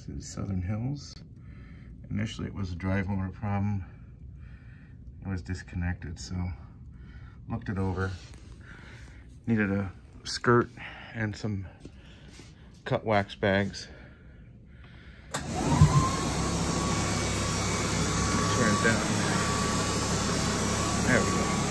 This is Southern Hills. Initially it was a drive motor problem. It was disconnected, so looked it over. Needed a skirt and some cut wax bags. Turn it down. There we go.